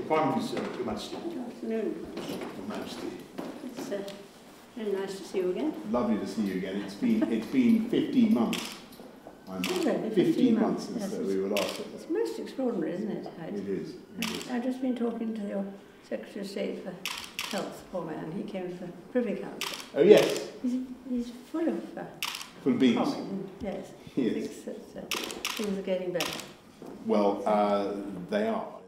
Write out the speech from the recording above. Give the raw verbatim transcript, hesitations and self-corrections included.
Prime Minister, Your Majesty. Good afternoon. Your Majesty. It's uh, very nice to see you again. Lovely to see you again. It's been it's been fifteen months. I'm Already, fifteen, fifteen months months, since yes, uh, we were last at It's most extraordinary, isn't it, Hyde? It is. It is. I've just been talking to your Secretary of State for Health, poor man. He came to the Privy Council. Oh yes. He's, he's full of uh, Full of beans. comment. Yes. He Yes. thinks that uh, things are getting better. Well, uh, they are.